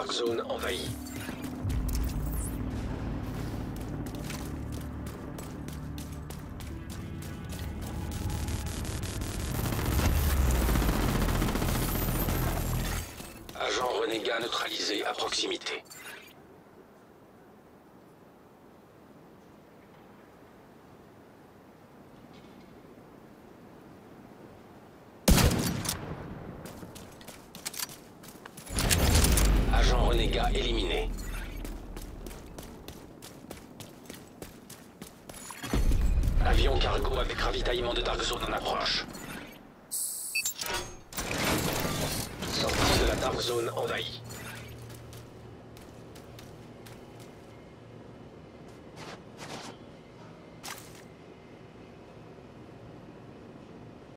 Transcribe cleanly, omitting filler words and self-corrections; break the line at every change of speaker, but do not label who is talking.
Dark Zone envahie. Agent renégat neutralisé à proximité. Agent renégat éliminé. Avion cargo avec ravitaillement de Dark Zone en approche. Sortie de la Dark Zone envahie.